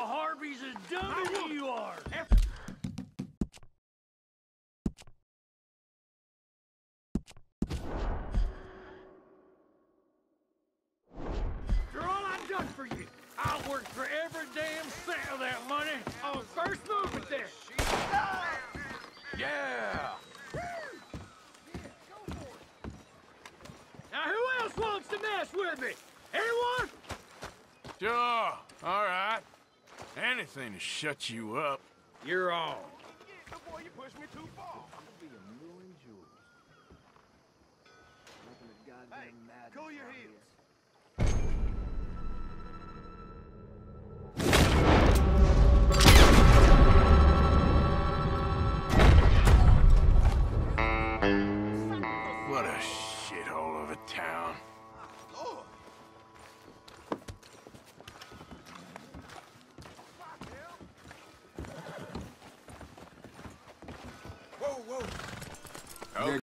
Harvey's as dumb as you are. After all I've done for you, I'll work for every damn cent of that money on first movement there. Yeah! Now who else wants to mess with me? Anyone? Sure, all right. Anything to shut you up. You're on. Boy, you pushed me too far. Hey, cool your heels. What a shithole of a town. Lord. Whoa, whoa.